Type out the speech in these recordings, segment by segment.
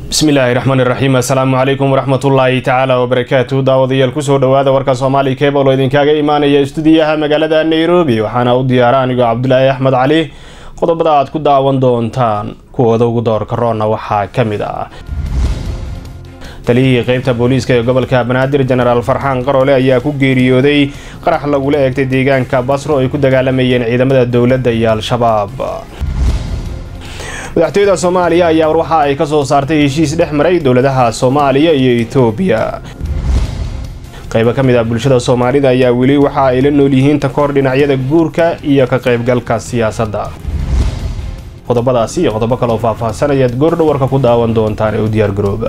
بسم الله الرحمن الرحيم. السلام عليكم ورحمة الله تعالى وبركاته. داوديال كسو دوادا وركا سومالي كيبل وإذن كاغا إيمانيا استوديوها مقالة نيروبي وحانا وديارانيغو عبد الله أحمد علي قدبدا عاد ku daawan doontaan kuwada ugu door corona waxa kamid ah taliyii qaybta booliiska ee gobolka Banaadir General Farxaan Qaroole ayaa ku geeriyooday qarax lagu leegtay deegaanka Basro ay ku dagaalamayeen ciidamada dawladda iyo al-shabaab. madaxtooyada Soomaaliya ayaa waxa ay ka soo saartay heshiis dhex maray dawladaha Soomaaliya iyo Itoobiya. qayb ka mid ah bulshada Soomaalida ayaa weli waxa ay la nool yihiin takoor dhinacyada guurka iyo ka qaybgalka siyaasadda. qodobadaasi iyo qodobo kale oo faahfaahsanaya goordhow warka ku daawan doontaan ee u diyaar garooba.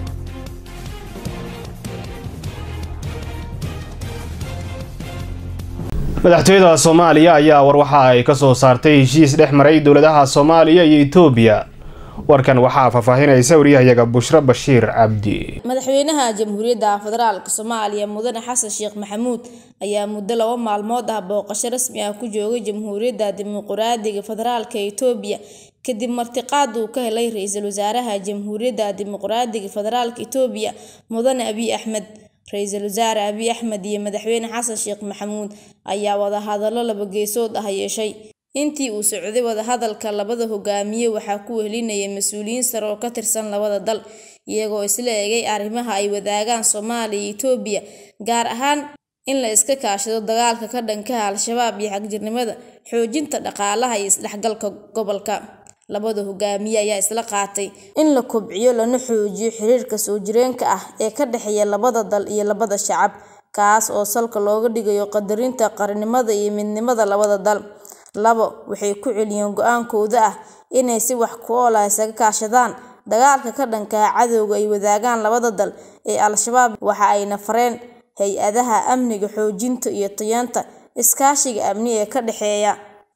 madaxtooyada Soomaaliya ayaa waxa ay ka soo saartay heshiis dhex maray dawladaha Soomaaliya iyo Itoobiya. warkan waxa faahfaahinaysa wariyahayaga Bushra Bashiir Cabdi. madaxweynaha Jamhuuriyadda Federaalka Soomaaliya Mudane Xasan Sheekh Maxamuud ayaa muddo 2 maalmood ah booqasho rasmi ah ku joogay Jamhuuriyadda Dimuqraadiga Federaalka Itoobiya kadib martiqaad uu ka helay ra'iisul wasaaraha Jamhuuriyadda Dimuqraadiga Federaalka Itoobiya Mudane Abiy Ahmed. ra'iisul wasaare Abiy Ahmed iyo madaxweyne Xasan Sheekh Maxamuud ayaa wada hadallo laba geesood ah yeeshay. intii uu socday wada hadalka labada hogaamiye waxaa ku wehelinayay mas'uuliyiin sare oo ka tirsan labada dal iyagoo isla eegay arrimaha ay wadaagaan Soomaaliya iyo Itoobiya gaar ahaan in la iska kaashado dagaalka ka dhanka ah al-shabaab iyo xagjirnimada xoojinta dhaqaalaha iyo isdhexgalka gobolka. labada hogaamiye ayaa isla qaatay in la kobciyo lana xoojiyo xiriirka soo jireenka ah ee ka dhaxeeya labada dal iyo labada shacab kaas oo salka looga dhigayo qadarinta qaranimada iyo midnimada labada dal. waxay ku celiyeen go'aankooda ah inay si wax ku ool ah isaga kaashadaan dagaalka ka dhanka ah cadowga ay wadaagaan labada dal ee al-shabaab waxa ayna fareen hay-adaha amniga xoojinta iyo tayeenta iskaashiga amni ee ka dhaxeeya.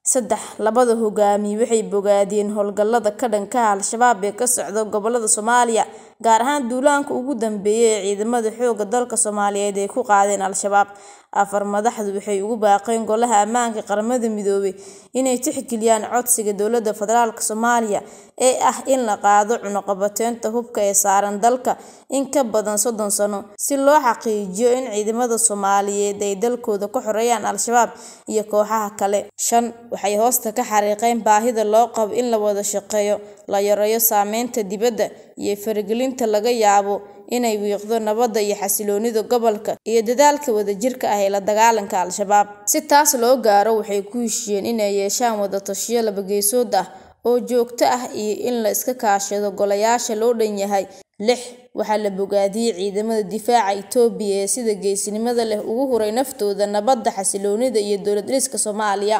labada hogaamiye waxay bogaadeen howlgallada ka dhanka ah al-shabaab ee ka socda gobolada Soomaaliya gaar ahaan duulaanka ugu dambeeyay ee ciidamada xoogga dalka Soomaaliyeed ay ku qaadeen al-shabaab. madaxdu waxay ugu baaqeen golaha ammaanka qaramada midoobay inay tixgeliyaan codsiga dawladda federaalka Soomaaliya ee ah in la qaado cunaqabateynta hubka ee saaran dalka in ka badan 30 sano si loo xaqiijiyo in ciidamada Soomaaliyeed ay dalkooda ka xoreeyaan al-shabaab iyo kooxaha kale. waxay hoosta ka xariiqeen baahida loo qabo in la wada shaqeeyo la yareeyo saameynta dibadda iyo faragelinta laga yaabo inay wiiqdo nabadda iyo xasiloonida gobolka iyo dadaalka wadajirka ah ee la dagaalanka al-shabaab. si taas loo gaaro waxay ku heshiiyeen inay yeeshaan wada tashiyo laba geesood ah oo joogto ah iyo in la iska kaashado golayaasha loo dhan yahay. waxaa la bogaadiyay ciidamada difaaca Itoobiya ee sida geesinimada leh ugu huray naftooda nabadda xasiloonida iyo dawlad dhiska Soomaaliya.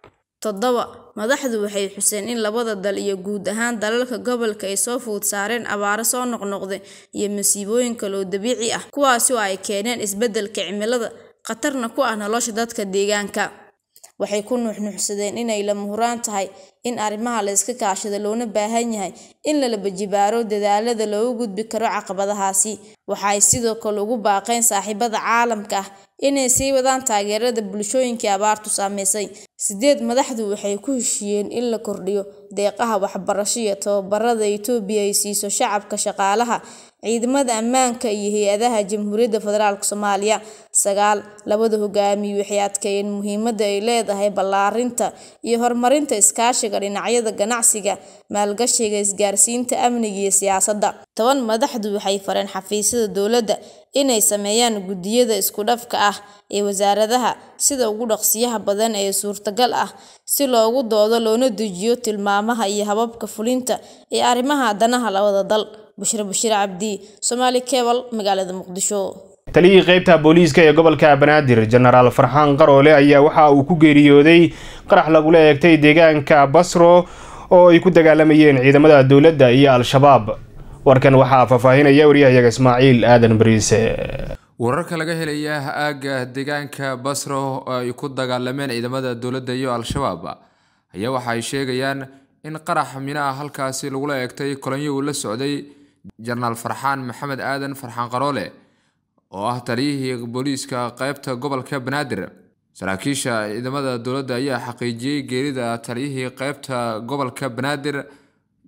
madaxdu waxay xuseen in labada dal iyo guud ahaan dalalka gobolka ay soo food saareen abaaro soo noqnoqday iyo masiibooyin kale oo dabiici ah kuwaas oo ay keeneen isbeddelka cimilada khatarna ku ah nolosha dadka deegaanka. waxay ku nuuxnuuxsadeen inay la muhuraan tahay in arrimaha la iska kaashado loona baahan yahay in la bajibaaro dadaalada loogu gudbi karo caqabadahaasi. waxay sidoo kale ugu baaqeen saaxiibada caalamka ah inay sii wadaan taageerada bulshooyinka abaartu saameysay. madaxdu waxay ku heshiiyeen in la kordhiyo deeqaha waxbarasho iyo tababarada Itoobiya ay siiso shacabka shaqaalaha ciidamada ammaanka iyo hay'adaha Jamhuuriyadda Federaalka Soomaaliya. labada hogaamiye waxay adkeeyeen muhiimadda ay leedahay ballaarinta iyo horumarinta iskaashiga dhinacyada ganacsiga, maalgashiga, isgaarsiinta, amniga iyo siyaasadda. madaxdu waxay fareen xafiisyada dawladda inay sameeyaan gudiyada isku dhafka ah ee wasaaradaha sida ugu dhaqsiyaha badan ee suurtagal ah si loogu doodo loona dejiyo tilmaamaha iyo hababka fulinta ee arrimaha danaha labada dal. Bushra Bashiir Cabdi, Somali Cable, magaalada Muqdisho. taliyii qaybta booliiska ee gobolka Banaadir General Farxaan Qaroole ayaa waxa uu ku geeriyooday qarax lagu leegtay deegaanka Basro oo ay ku dagaalamayeen ciidamada dawladda iyo al-shabaab. warkan waxa faahfaahinaya wariyahayaga Ismaaciil Aadan Bariise. wararka laga helaya aaga deegaanka Basro oo ay ku dagaalameen ciidamada dawladda iyo al-shabaab ayaa waxa ay sheegayaan in qarax mina halkaasi lagu leegtay kolonyo uu la socday General Farxaan Maxamed Aadan Farxaan Qaroole oo ah taliyihii booliiska qaybta gobolka Banaadir. saraakiisha ciidamada dawladda ayaa xaqiijiyay geerida taliyihii qaybta gobolka Banaadir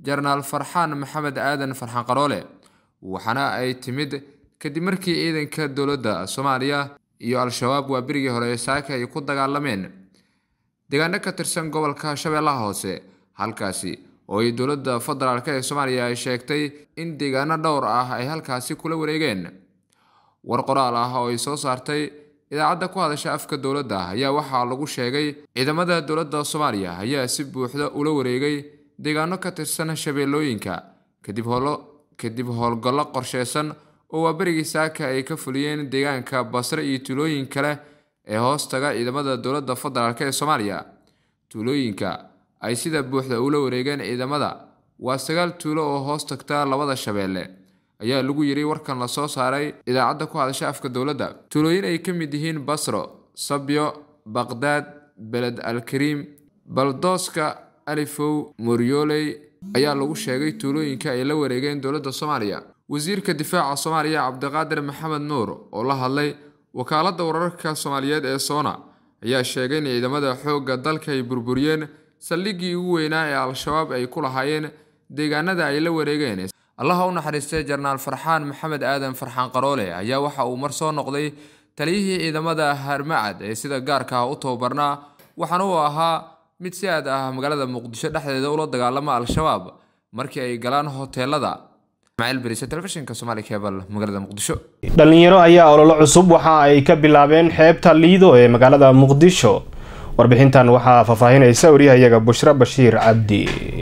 Jenaraal Farxaan Maxamed Aadan Farxaan Qaroole waxaana ay timid kadib markii ciidanka dowladda Soomaaliya iyo Al-Shabaab waa birigii hore saaka ay ku dagaalameen deegaano ka tirsan gobolka Shabeellaha Hoose halkaasi oo ay dowladda federaalka ee Soomaaliya ay sheegtay in deegaano dhowr ah ay halkaasi kula wareegeen war qoraal ah oo ay soo saartay idaacadda ku hadasha afka dowladda ayaa waxaa lagu sheegay ciidamada dowladda Soomaaliya ayaa si buuxda ula wareegay deegaano ka tirsan Shabeellooyinka kadib howlgallo qorsheysan oo waa birigii saaka ay ka fuliyeen deegaanka Basra iyo tuulooyin kale ee hoostaga ciidamada dowladda federaalka ee Soomaaliya tuulooyinka ay sida buuxda ula wareegeen ciidamada waa 9 tuulo oo hoos tagta labada Shabeelle ayaa lagu yiri warkan la soo saaray idaacadda ku hadasha afka dowladda tuulooyin ay ka mid yihiin Basro Sabyo Baghdad Beled Al-Karim Baldooska Alifow Moryooley ayaa lagu sheegay tuulooyinka ay la wareegeen dowladda Soomaaliya wasiirka difaaca Soomaaliya Cabdiqaadir Maxamed Nuur oo la hadlay wakaaladda wararka Soomaaliyeed ee Soona ayaa sheegay in ciidamada xoogga dalka ay burburiyeen saldhiggii ugu weynaa ee Al-Shabaab ay ku lahaayeen deegaanada ay la wareegeen Allah u naxariistay Jenaraal Farxaan Maxamed Aadan Farxaan Qaroole ayaa waxa uu mar soo noqday taliyihii ciidamada Harmacad ee sida gaarka ah u tababarnaa waxaana uu ahaa mid si aad ah magaalada Muqdisho dhexdeeda ula dagaalama Al-Shabaab markii ay galaan hoteelada Ismaaciil Bariise telefishinka Somali Cable magaalada Muqdisho dhalinyaro ayaa ololo cusub waxa ay ka bilaabeen xeebta Liido ee magaalada Muqdisho warbixintan waxa faafahinaysa wariyahayaga Bushra Bashiir Cabdi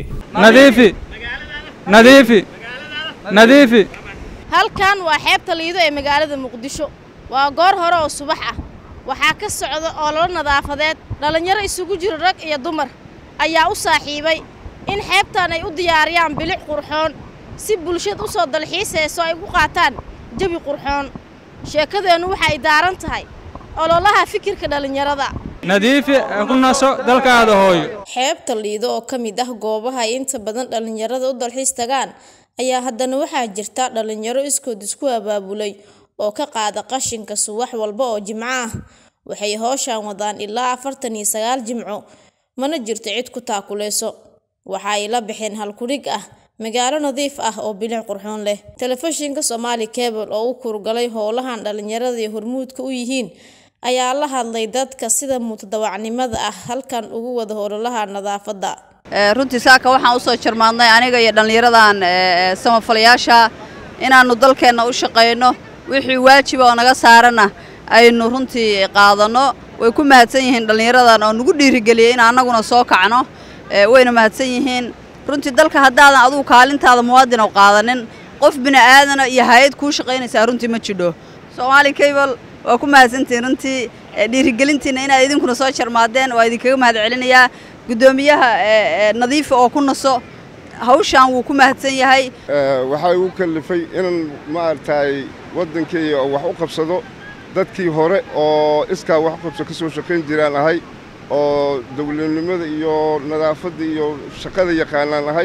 nadiifi halkan waa xeebta Liido ee magaalada Muqdisho waa goor hore oo subax ah waxaa ka socda ololo nadaafadeed dhalinyaro isugu jira rag iyo dumar ayaa u saaxiibay in xeebtan ay u diyaariyaan bilic qurxoon si bulshada u soo dalxiisayso ay ku qaataan jawi qurxoon sheekadeenu waxa ay daaran tahay ololaha fikirka dhalinyarada nadiifi ku naso dalkaada hooyo xeebta Liido oo kamid ah goobaha inta badan dhalinyarada u dalxiis tagaan ayaa haddana waxaa jirta dhalinyaro iskood isku abaabulay oo ka qaada qashinka subax walba oo Jimco ah waxay hawshan wadaan ilaa 49 Jimco mana jirto cid ku taakuleyso waxa ay la bixin hal kurig ah magaalo nadiif ah oo bilic qurxoon leh telefishinka Somali Cable oo u kurgalay howlahan dhalinyarada iyo hormuudka u yihiin ayaa la hadlay dadka sida mutadawacnimada ah halkan ugu wada howlaha nadaafada runtii saaka waxaan u soo jarmaadnay aniga iyo dhalinyaradan samafalayaasha inaanu dalkeena u shaqeyno wixii waajib oo naga saarana aynu runtii qaadano way ku mahadsan yihiin dhalinyaradan oo nagu dhiirigeliyay in anaguna soo kacno wayna mahadsan yihiin runtii dalka haddaadan adigu kaalintaada muwaadin oo qaadanin qof bini aadan iyo hay'ad ku shaqeynaysa runtii ma jidho Somali Cable waa ku mahadsantiin runtii dhiirigelintiina inaad idinkuna soo jarmaadeen waa idinkaga mahad celinayaa gudoomiyaha nadiif oo ku naso hawshan wuu ku mahadsan yahay waxa uu kalifay in maartay wadankii wax u qabsado dadkii hore oo iska wax qabso ka soo shaqeyn jiraan ahay oo dawladnimada iyo nadaafada iyo shaqada yaqaanaan ahay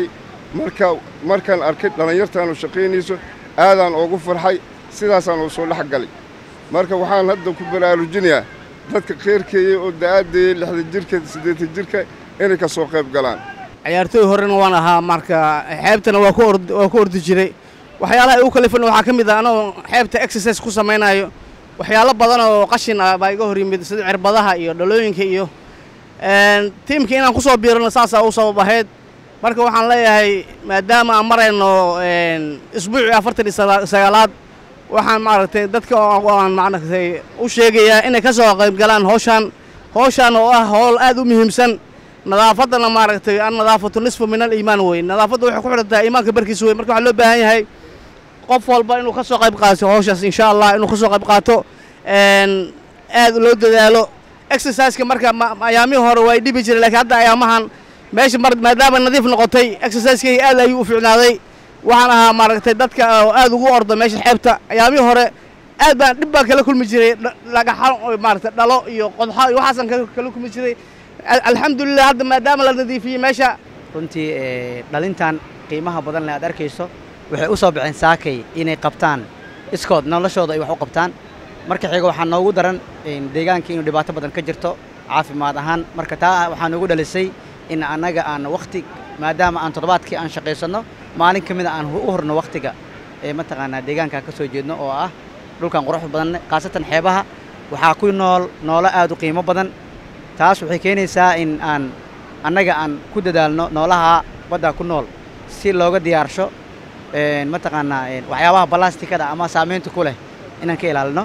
markaan arkay dhalinyartaan oo shaqeynayso aadaan ugu farxay sidaasaan oo soo dhaxgalay marka waxaan hadda ku baraarujinayaa dadka qeyrkeeyay oo da'aadii 60 jirka 80 jirka inay ka soo qayb galaan ciyaartoy horena waan ahaa marka xeebtana waa ku ordi jiray waxyaalaha ay u kalifan waxa kamid ah anoo xeebta exercise ku sameeynayo waxyaalo badan oo qashin ah baa iga hor yimid sida cirbadaha iyo dhalooyinka iyo teamka inaan ku soo biirno saasa u sabab ahayd marka waxaan leeyahay maadaama aan marayno isbuuci 49aad waxaan maaragtay dadka aan macnaheeyo u sheegayaa inay ka soo qayb galaan hawshan oo ah hawl aad u muhiimsan nadaafadana maaragtay aan nadaafatu nisfu min al-iimaan way nadaafadu waxay ku xidhantahay iimaanka barkiisa way marka waxa loo baahan yahay qof walba inuu ka soo qayb qaato hawshaas insha Allah inuu ka soo qayb qaato aad loo dadaalo exercise-ka marka ayaamii hore way dhibi jireen laakiin hadda ayaamahan meesha maadaama nadiif noqotay exercise-ka aad ayuu u fiicnaaday waxaan ahaa maaragtay dadka aad ugu ordo meesha xeebta ayaamii hore aad baan dhib baan kala kulmi jiray lagaxan maaragtay dhalo iyo qodxo iyo waxaasan kala kulmi jiray alxamdulillah hadda maadaama la nadiifiyey meesha runtii dhalintan qiimaha badan leh aad arkayso waxay u soo bixin saakay inay qabtaan iskood noloshooda ay wax u qabtaan marka xiga waxaa noogu daran deegaanka inuu dhibaato badan ka jirto caafimaad ahaan marka taa waxaa noogu dhalisay in annaga aan waqti maadaama aan toddobaadkii aan shaqaysano maalin ka mid aan u horno waqtiga ee mataqaanaa deegaanka ka soo jeedno oo ah dhulkan quruxda badan qaasatan xeebaha waxaa ku noolo aad u qiimo badan taas waxay keenaysaa in annaga aan ku dadaalno noolaha badda ku nool si looga diyaarsho mataqaanaa waxyaabaha balastikada ama saameynta ku leh inaan ka ilaalino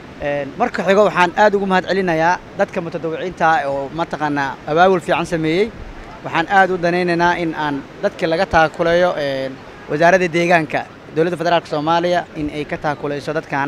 marka xigo waxaan aad ugu mahadcelinayaa dadka mutadawiciinta oo mataqaanaa abaabul fiican sameeyey waxaan aad u danaynaynaa in aan dadka laga taakuleeyo wasaaradda deegaanka dowladda federaalka Soomaaliya in ay ka taakuleyso dadkan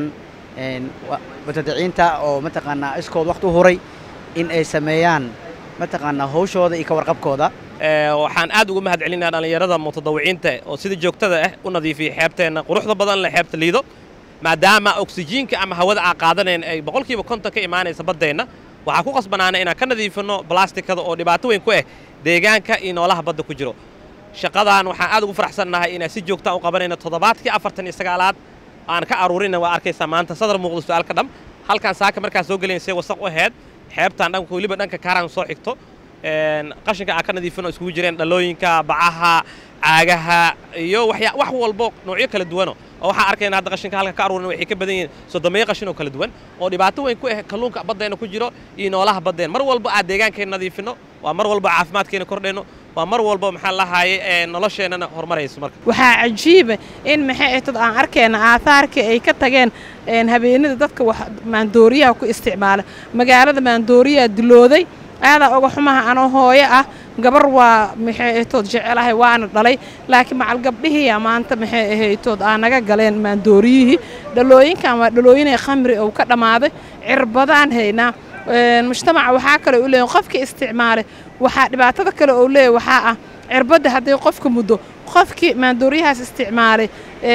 mutadawiciinta oo mataqaanaa iskood waqti u horay in ay sameeyaan mataqaanaa hawshooda iyo ka warqabkooda waxaan aad ugu mahadcelinayaa dhalinyarada mutadawiciinta oo sida joogtada ah u nadiifiyay xeebteena quruxda badan leh xeebta Liido maadaama oksijiinka ama hawada aan qaadaneen ay 50% ka imaanaysa badeena waxa ku qasbanaana inaan ka nadiifino plastikada oo dhibaato weyn ku ah deegaanka iyo noolaha badda ku jiro shaqadan waxaan aad ugu faraxsanahay inaan si joogto ah u qabanayno toddobaadkii 49aad aan ka aruurina waa arkaysaa maanta sadar muuqdo su'aalka dham halkan saaka markaa soo galeysay wasaq u aheed xeebtan dhanka waliba dhanka Karaan soo xigto qashinka aan ka nadiifino isku jireen dhalooyinka bacaha caagaha iyo wax walbo noocyo kala duwan oo waxa arkaynaa hadda qashinka halka ka aruurina waxay ka badan yihiin sodomeeyo qashin oo kala duwan oo dhibaato weyn ku ah kalluunka baddeena ku jiro iyo noolaha baddeena mar walba aan deegaankeena nadiifino waa mar walba caafimaadkeena kordhayno waa mar walba maxaa la haayay nolosheenana horumarayso marka waxa cajiib in maxay dad aan arkayna aasaarka ay ka tageen habeenada dadka wax maandooriyaha ku isticmaala magaalada maandooriyaha dilooday aada uga xumaha anoo hooyo ah gabar waa maxay tood jecelahay waana dhalay laakiin macal gabdhihii maanta maxay ahayd aan naga galeen maandooriyihii dhalooyinkan waa dhalooyinay khamri oo ka dhamaaday cirbadaan haynaa mujtamaca waxa kale u leeyahay qofka isticmaale waxa dhibaatada kale oo leeyahay waxa ah cirbada haddii qofka muddo qofkii maandooriyahaas isticmaalay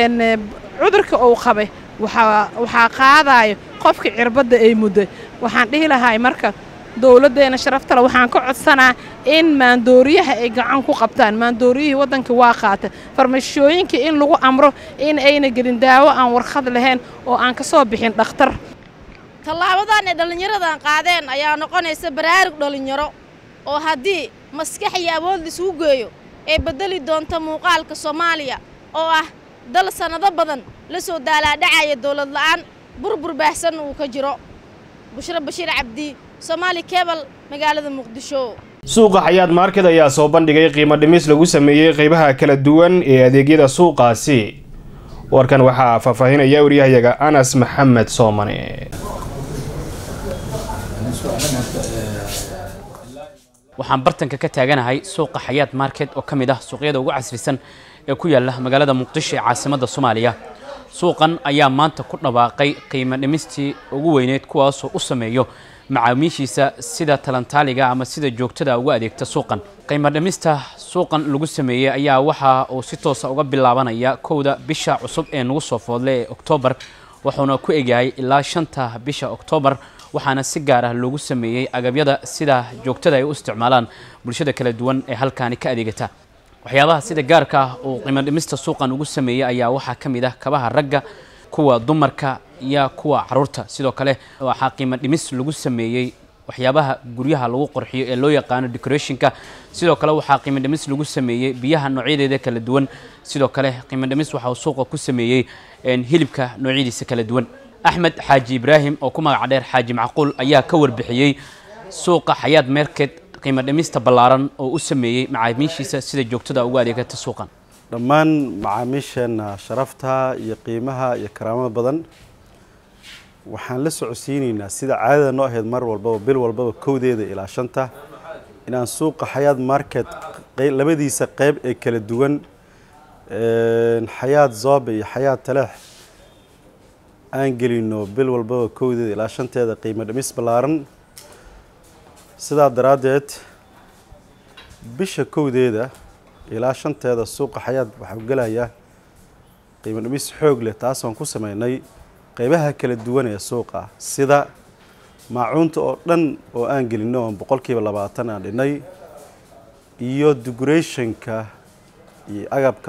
cudurka uu qabay waxa qaadayo qofka cirbada ay muddo waxaan dhihi lahaa marka dawladdeena sharafta leh waxaan ka codsanaa in maandooriyaha ay gacan ku qabtaan maandooriyihii waddanka waa qaata farmashooyinka in lagu amro in ayna gelin daawo aan warqad lahayn oo aan ka soo bixin dhakhtar tallaabadan ee dhalinyaradan qaadeen ayaa noqonaysa baraarug dhalinyaro oo haddii maskax iyo awood la isugu geeyo ee bedeli doonta muuqaalka Soomaaliya oo ah dal sanado badan la soo daalaadhacaya dawlad la'aan burbur baahsan uu ka jiro Bushra Bashiir Cabdi Somali Cable magaalada Muqdisho suuqa Xayaat Market ayaa soo bandhigay qiimo dhimis lagu sameeyay qaybaha kala duwan ee adeegyada suuqaasi warkan waxa faafahinaya wariyahayaga Anas Maxamed Soomane waxaan bartanka ka taaganahay suuqa Xayaat Market oo kamid ah suuqyada ugu casrisan ee ku yaala magaalada Muqdisho ee caasimadda Soomaaliya suuqan ayaa maanta ku dhawaaqay qiimo dhimistii ugu weyneed kuwaas oo u sameeyo macaamiishiisa sida talantaaliga ama sida joogtada ugu adeegta suuqan qiimo dhimista suuqan lagu sameeyay ayaa waxa uu si toos ah uga bilaabanaya kowda bisha cusub ee nagu soo foodlay ee October wuxuuna ku eegayay ilaa 5ta bisha October waxaana si gaar ah loogu sameeyay agabyada sida joogtada ay u isticmaalaan bulshada kala duwan ee halkaani ka adeegata waxyaabaha sida gaarka ah oo qiimo dhimista suuqan ugu sameeyay ayaa waxa kamid ah kabaha ragga kuwa dumarka iyo kuwa caruurta sidoo kale waxa qiimo dhimis lagu sameeyay waxyaabaha guryaha lagu qurxiyo ee loo yaqaan decorationka sidoo kale waxa qiimo dhimis lagu sameeyay biyaha noocyadeeda kala duwan sidoo kale qiimo dhimis waxa uu suuqa ku sameeyay hilibka noocyadiisa kala duwan Axmed Xaaji Ibrahim oo ku magac dheer Xaaji Macquul ayaa ka warbixiyay suuqa Xayaat Market qiimo dhimista ballaaran oo u sameeyay macaamiishiisa sida joogtada ugu adeegata suuqan dhammaan macaamiisheena sharafta iyo qiimaha iyo karaamada badan waxaan la socodsiinaynaa sida caadada noo ahayd mar walba bil walba kowdeeda ilaa 5ta inaan suuqa Xayaat Market labadiisa qayb ee kala duwan Xayaat Zoobe iyo Xayaat Taleex aan gelino bil walba kowdeeda ilaa 5teeda qiimo dhimis ballaaran sidaa daraadeed bisha kowdeeda ilaa 5teeda suuqa Xayaat waxa uu galaya qiimo dhimis xoog leh taas oo ku sameynay qaybaha kala duwan ee suuqa sida maacuunta oo dhan oo aan gelino 20% aan dhinay iyo decorationka iyo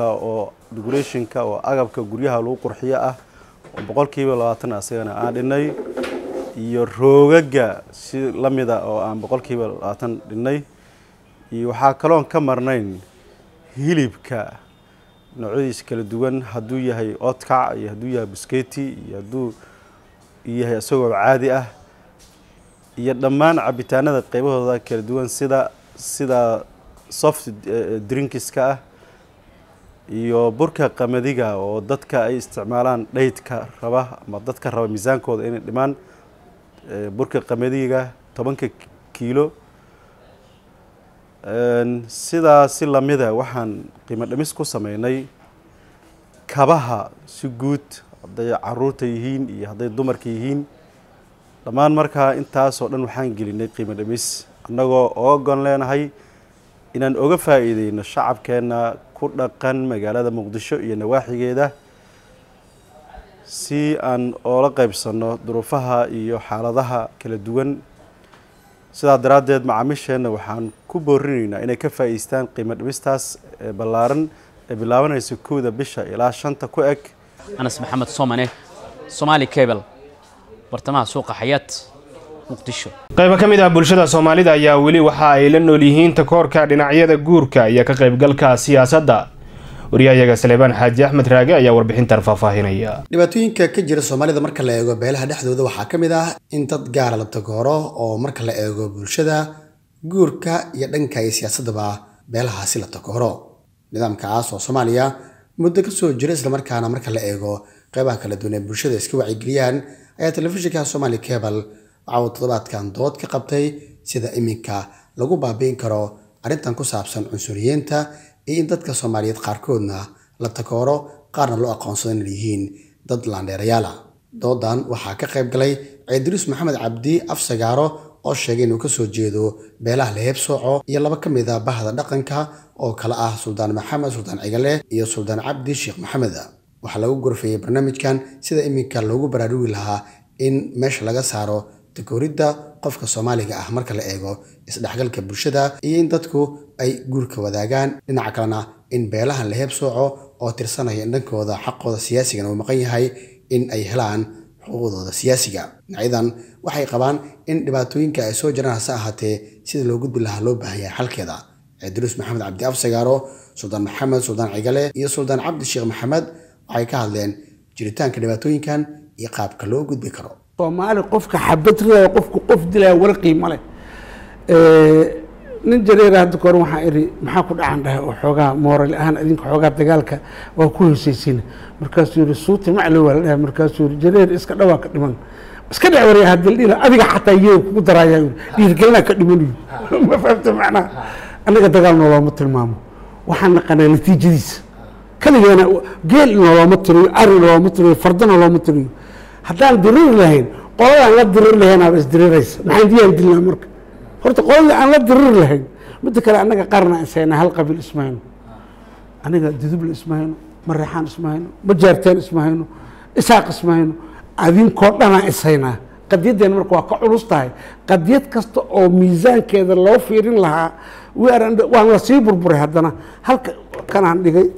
agabka guryaha lagu qurxiyo ah oo 20% asagana aan dhinay iyo roogaga si lamida oo aan 20% dhinay iyo waxa kale oo ka marnayn hilibka noocyadiisa kala duwan hadduu yahay oodkac iyo hadduu yahay busketi iyo hadduu yahay isagoo caadi ah iyo dhammaan cabitaanada qaybahooda kala duwan sida soft drinkska ah iyo burka qamadiga oo dadka ay isticmaalaan dhaydka raba ama dadka raba miisaankooda inay dhimaan burka qamadiga 10 kiilo sidaasi lamida waxaan qiimo dhimis ku sameynay kabaha si guud hadday caruurta yihiin iyo hadday dumarka yihiin dhammaan markaa intaas oo dhan waxaan gelinay qiimo dhimis annagoo ogon leenahay inaan oga faa'iideyno shacabkeena ku dhaqan magaalada Muqdisho iyo nawaaxigeeda si aan oola qaybsano duruufaha iyo xaaladaha kala duwan sidaa daraadeed macaamiisheena waxaan ku boorinaynaa inay ka faa'iideystaan qiimo dhimistaas ballaaran ee bilaabanaysa 1 bisha ilaa 5 ku eg Anas Maxamed Soomane Somali Cable bartamaha suuqa Xayaat Muqdisho qayb ka mid ah bulshada Soomaalida ayaa wali waxa ay la nool yihiin takoorka dhinacyada guurka iyo ka qaybgalka siyaasadda wariyaha Saleebaan Xaaji Axmed Raage ayaa warbixintan faahfaahinaya dhibaatooyinka ka jira Soomaalida marka la eego beelaha dhexdooda waxaa ka mid ah in dad gaar ah la takooro oo marka la eego bulshada guurka iyo dhanka siyaasadda beelahaasi la takooro nidaamkaas oo Soomaaliya muddo ka soo jiray isla markaana marka la eego qaybaha kala duwan ee bulshada iska wacyigeliyaan ayaa telefishinka Somali Cable waxa uu toddobaadkan dood ka qabtay sida iminka lagu baabiin karo arrintan ku saabsan cunsuriyiinta iyo in dadka Soomaaliyeed qaarkoodna la takooro qaarna loo aqoonsado inay yihiin dad laandheerayaal ah doodan waxaa ka qayb galay Idris Maxamed Cabdi Afsagaaro oo sheegay inuu ka soo jeedo beelaha Leeb Sooco iyo laba ka mid ah bahda dhaqanka oo kala ah Suldaan Maxamed Suldaan Cigale iyo Suldaan Cabdi Sheekh Maxamed waxa lagu gorfeeyay barnaamijkan sida iminka loogu baraarugi lahaa in meesha laga saaro takooridda qofka Soomaaliga ah marka la eego isdhexgalka bulshada iyo in dadku ay guurka wadaagaan dhinaca kalena in beelaha Leeb Sooco oo tirsanaya dhankooda xaqooda siyaasiga uu maqan yahay in ay helaan xuquuqdooda siyaasiga ciidan waxay qabaan in dhibaatooyinka ay soo jiraan hase ahaatee sida loo gudbi lahaa loo baahan yahay xalkeeda Idris Maxamed Cabdi Afsagaaro Suldaan Maxamed Suldaan Cigale iyo Suldaan Cabdi Sheekh Maxamed waxay ka hadleen jiritaanka dhibaatooyinkan iyo qaabka loo gudbi karo Soomaali qofka xabadriya qofku qof dilay wala qiimo leh nin jareer hadda koor waxa iri maxaa ku dhacan dhahay oo xoogaa moral ahaan idinka xoogaa dagaalka waa ku hesaysiin markaas yiri suuti maclo wala dhahay markaas yiri jareer iska dhawaa ka dhiman iska dhawariya hadii dhina adiga xataa yeey ku daraya dhiirgelina ka dhimanayo ma fahamta macna anaga dagaal noolama tilmaamo waxaan naqanaa natiijadiisa kaligeena geel noolama tiriyo ari noolama tiriyo fardana noolama tiriyo haddaan dirir lahayn qolada aan la dirir lahayn aad isdiriraysa maxaan diyaan dilnaa marka horta qolada aan la dirir lahayn mid kale anaga qarna isayna hal qabiil ismaayno aniga dudubla ismaayno marixaan ismaayno majaartaan ismaayno isaaq ismaayno adinkoo dhana isayna qadiyadeen marka waa ka culus tahay qadiyad kasta oo miisaankeeda loo fiirin lahaa waan la sii burburay haddana halka kanaan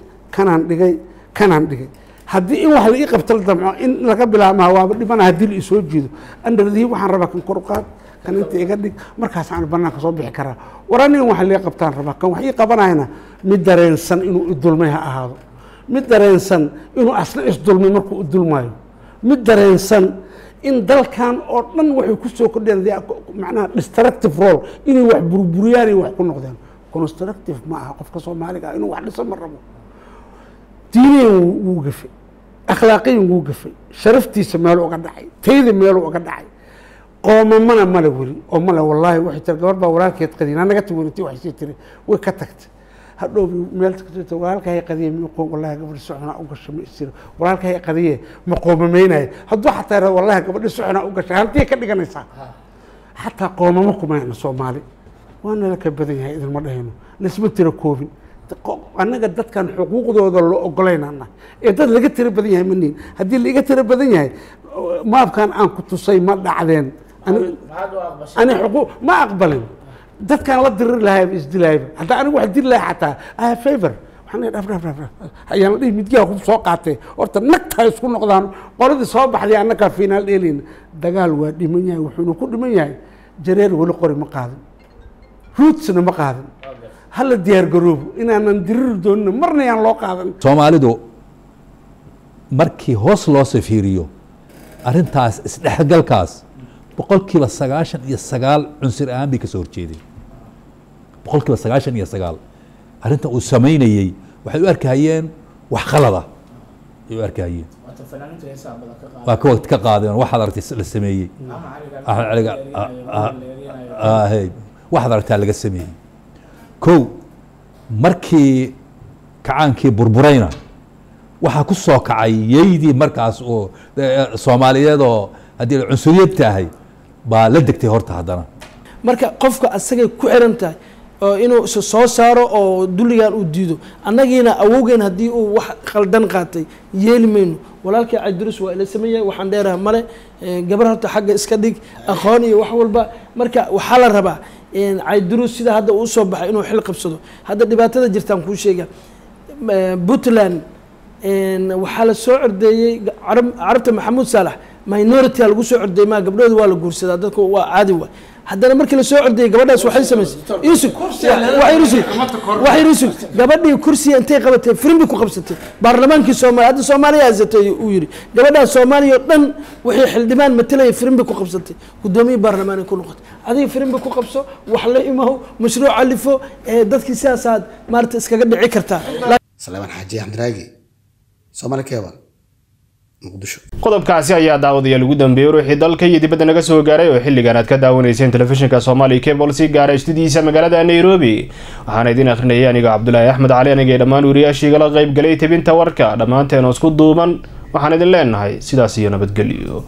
dhigay haddii in wax la ii qabto la damco in laga bilaabmaa waaba dhibana haddii la isoo jeedo andardii waxaan rabaa kan kor u qaad kan inta iga dhig markaas aan bannaanka soo bixi karaa war anigan wax lii qabtaan rabaa kan wax ii qabanayna mid dareensan inuu idulmay ha ahaado mid dareensan inuu asna isdulmay markuu idulmayo mid dareensan in dalkan oo dhan waxay ku soo kordheen macnaha destructive role inay wax burburiyaan iyo wax ku noqdeen constructive ma aha qofka Soomaaliga inuu wax dhiso ma rabo diineen wuu gafay akhlaaqeen wuu gafay sharaftiisa meel uga dhacay tayada meel uga dhacay qoomamana mala wari oo mala wallahi waxay tar gabar baa walaalkeed qadiina naga tagoortay wax si tiri way ka tagtay hadhow meel ka walaalkay qadiye mi qoom wallahi gabar socona u gashay ma isir walaalkay qadiye ma qoomameenay hadduu xataa wallahi gabar socona u gashay halkii ka dhiganaysa xataa qoomamo kuma Soomaali waana la ka badan yahay idin ma dhahayno nisba tira koobin anaga dadkan xuquuqdooda loo ogoleynana ee dad laga tira badan yahay maniin hadii laga tira badan yahay maabkan aan ku tusay ma dhacdeen ani xuquuq ma aqbalin dadkan la dirir lahayd isdilaayb hadda anigu wax dil lahaa xataa ah favor waxaan dhaf ayaan dhig midkiya ku soo qaatay horta nagta isku noqdaan qoladii soo baxday annaka finaal dheelin dagaal waa dhiman yahay wuxuu ku dhiman yahay jareer wali qori ma qaadan rootsna ma qaadan hala diyaar garoobo inaanan dirir doonin marna yaan loo qaadan Soomaalidu markii hoos loo safiiriyo arrintaas isdhexgalkaas boqolkiiba 99 cunsur aan bi ka soo horjeeday boqolkiiba 99 arrinta uu sameynayay waxay u arkayeen wax qalada ay u arkayeen waa ka waqti ka qaadeen waxa aragtay la sameeyay waxa aragtay laga sameeyay kow markii kacaankii burburayna waxa ku soo kacay yeedii markaas oo Soomaaliyeed oo hadii cunsuriyad tahay baa la degtay horta haddana marka qofka asagay ku xiran tahay oo inuu soo saaro oo duligan uu diido annagiina awowgeen haddii uu wax qaldan qaatay yeeli mayno walaalkii Cabdirus waa ila sameeyay waxaan dheerahay male gabar horta xagga iska dhig aqoon iyo wax walba marka waxa la rabaa in Cabdirus sida hadda uu soo baxay inuu xil qabsado hadda dhibaatada jirtaan ku sheega Puntland waxaa la soo ordeeyay carabta Maxamuud Saalax minority lagu soo ordeeyay ma gabdhooda waa la guursadaa dadku waa caadi waa haddana markii la soo ordeeyay gabadhaas waxay samaysay waxay rusul gabadhii kursi intay qabatay firimbi ku qabsatay baarlamaankii Soomaaliya hadda Soomaaliya aasatay uu yiri gabadhaas Soomaaliya dhan wixii xildhibaan matalay firimbi ku qabsatay gudoomiye baarlamaanka ku noqotay adiga firimbi ku qabso wax la imaho mashruuc alifo dadkii siyaasaad maarta iskaga dhici kartaa Salaaman Xaaji Axmed Soomaali Cable Muqdisho qodobkaasi ayaa daawadayaal ugu dambeeyay ruuxii dalka iyo dibadda naga soo gaaray oo xilligan aad ka daawanayseen telefishinka Soomaali Cable si gaar ah studiyiisa magaalada Nairobi waxaan idin akhrinayay aniga Cabdullaahi Axmed Cali aniga dhammaan wariyaashiga la qayb galay tebinta warka dhamaanteen oo isku duuban waxaan idin leenahay sidaas iyo nabadgelyo